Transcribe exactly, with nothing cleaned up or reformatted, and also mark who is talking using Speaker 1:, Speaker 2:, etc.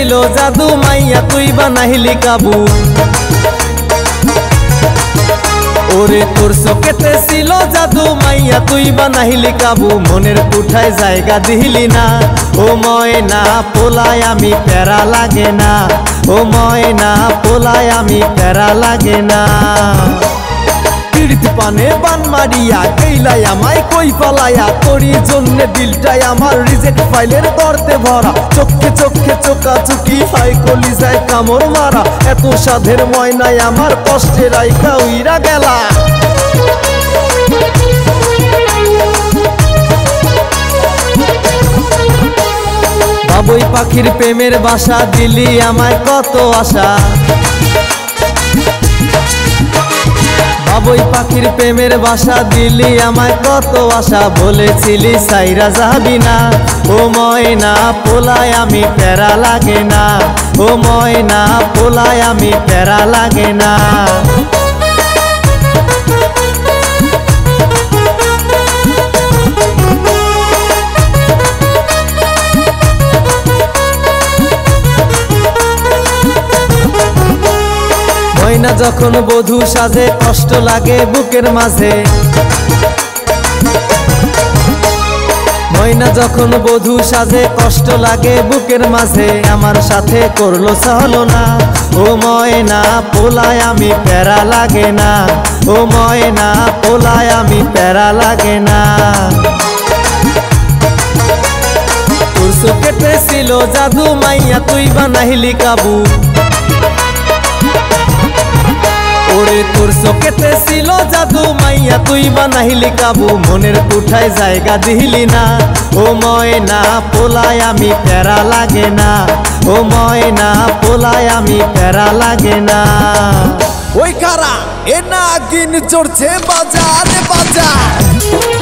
Speaker 1: ছিল জাদু মাইয়া তুই বানাইলি কাবু। ওরে তোর চোখেতে ছিল জাদু মাইয়া তুই বানাইলি কাবু। মনের কুঠায় জায়গা দিলি না ও ময়না পোলায় আমি প্যারা লাগে না। ও ময়না পোলায় আমি প্যারা লাগে না। পিড়িত পানে বান মারিয়া কেইলাই আমায় কই পালায়া তোরই জন্যে দিলটাই আমার রিজেক্ট ফাইলের গর্তে ভরা। চোখে চোখে চোকা চুকি হাই কলি যায় কামড় মারা। এত সাধের ময়নাই আমার কষ্টে রাইখা উইরা গেলা। বাবুই পাখির প্রেমের বাসা দিলি আমায় কত আশা। বাবুই পাখির প্রেমের বাসা দিলি আমায় কত আশা। বলেছিলি সাইরা যাবি না ও ময়না পোলায় আমি প্যারা লাগে না। ও ময়না পোলায় আমি প্যারা লাগে না। ময়না যখন বধূ সাজে কষ্ট লাগে বুকের মাঝে। ময়না যখন বধূ সাজে কষ্ট লাগে বুকের মাঝে। আমার সাথে করলো চলো না ও ময়না পোলায় আমি প্যারা লাগে না। ও ময়না পোলায় আমি প্যারা লাগে না। তোর চোখেতে ছিল জাদু মাইয়া তুই বানাইলি কাবু। ওরে তোর চোখেতে ছিল জাদু মাইয়া তুই বানাইলি কাবু। মনের কুঠায় জায়গা দিলি না ও ময়না পোলায় আমি প্যারা লাগে না। ও ময়না পোলায় আমি প্যারা লাগে না।
Speaker 2: ওই কারা এ নাগিন চড়ছে বাজারে বাজার।